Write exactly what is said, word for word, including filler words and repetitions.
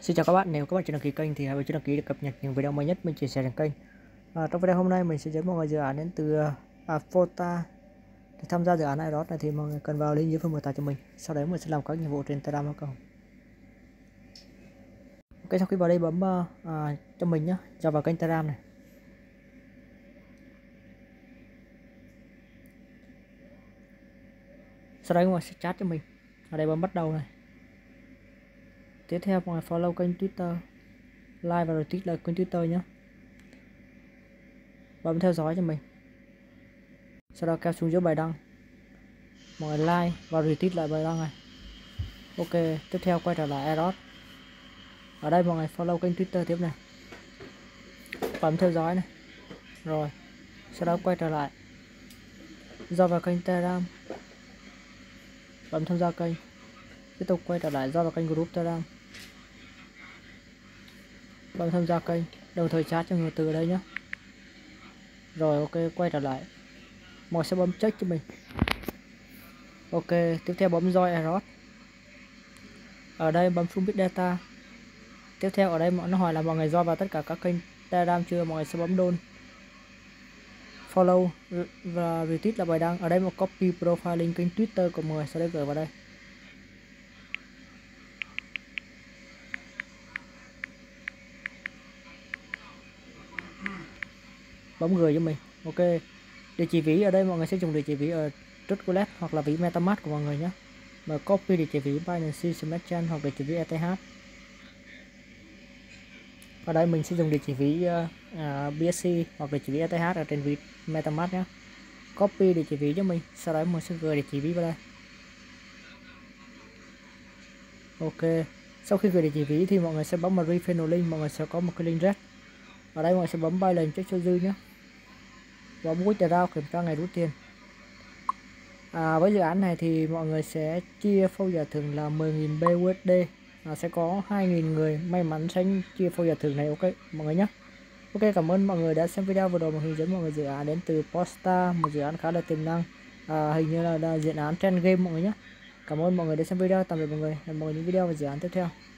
Xin chào các bạn, nếu các bạn chưa đăng ký kênh thì hãy bấm đăng ký để cập nhật những video mới nhất mình chia sẻ trên kênh. À, trong video hôm nay mình sẽ dẫn mọi người dự án đến từ à, Fota. Để tham gia dự án này đó này thì mọi người cần vào link dưới phần mô tả cho mình. Sau đấy mình sẽ làm các nhiệm vụ trên Telegram account. Ok, sau khi vào đây bấm à, cho mình nhé, cho vào kênh Telegram này. Sau đấy mọi người sẽ chat cho mình. Ở đây bấm bắt đầu này. Tiếp theo mọi người follow kênh Twitter, like và retweet là kênh Twitter nhé. Bấm theo dõi cho mình. Sau đó kéo xuống dưới bài đăng, mọi người like và retweet lại bài đăng này. Ok, tiếp theo quay trở lại Aeros. Ở đây mọi người follow kênh Twitter tiếp này, bấm theo dõi này, rồi sau đó quay trở lại, do vào kênh Telegram, bấm tham gia kênh, tiếp tục quay trở lại do vào kênh group Telegram, bấm tham gia kênh, đồng thời chat cho người từ đây nhé. Rồi ok, quay trở lại, mọi sẽ bấm check cho mình. Ok, tiếp theo bấm join Aeros. Ở đây bấm full bit data. Tiếp theo ở đây nó hỏi là mọi người join vào tất cả các kênh Telegram chưa, mọi người sẽ bấm đôn, follow và retweet là bài đăng. Ở đây một copy profile link kênh Twitter của mọi người, sau đây gửi vào đây. Bấm gửi cho mình. Ok, địa chỉ ví ở đây mọi người sẽ dùng địa chỉ ví ở Trust Wallet hoặc là ví MetaMask của mọi người nhé. Mà copy địa chỉ ví Binance Smart Chain hoặc địa chỉ ví E T H. Ở đây mình sẽ dùng địa chỉ ví uh, uh, bê ét xê hoặc địa chỉ ví E T H ở trên ví MetaMask nhé. Copy địa chỉ ví cho mình, sau đó mình sẽ gửi địa chỉ ví vào đây. Ok, sau khi gửi địa chỉ ví thì mọi người sẽ bấm vào refill link, mọi người sẽ có một cái link red. Ở đây mọi người sẽ bấm Binance check cho dư nhé, bấm withdraw kiểm tra ngày rút tiền. À, với dự án này thì mọi người sẽ chia phâu giải thưởng là mười nghìn B U S D, à, sẽ có hai nghìn người may mắn sẽ chia phâu giải thưởng này. Ok mọi người nhé. Ok, cảm ơn mọi người đã xem video vừa rồi, mà hướng dẫn mọi người dự án đến từ Posta, một dự án khá là tiềm năng, à, hình như là, là dự án trend game mọi người nhé. Cảm ơn mọi người đã xem video, tạm biệt mọi người, hẹn mọi người những video về dự án tiếp theo.